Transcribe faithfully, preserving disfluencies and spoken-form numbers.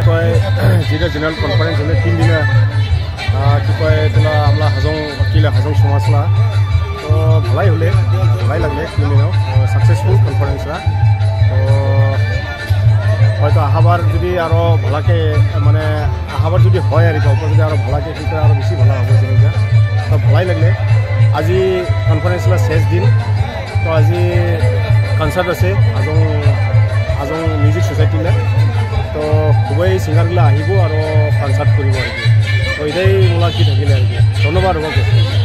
কয় যেটা general conference হলে তিন দিনা কি কয় তোলা আমরা হাজং কিলা হাজং সমাজলা তো ভালাই হলে ভালাই লাগলে তিন দিনাও সাকসেসফুল কনফারেন্সরা তো হয়তো আহাবার যদি আরও ভালাকে মানে আহাবার যদি হয় আর কি ওপর যদি আরও ভালাকে কিন্তু আরও বেশি ভালো হবে যেটা তো ভালাই লাগলে আজি কনফারেন্সলা শেষ দিন তো আজি কনসার্ট আছে হাজং হাজং মিউজিক সোসাইটিলে তো খুবই সিঙ্গারগুলো আহিব আর কনসার্ট করব আর কি তো এটাই মোলা কি থাকিলে আর কি ধন্যবাদ।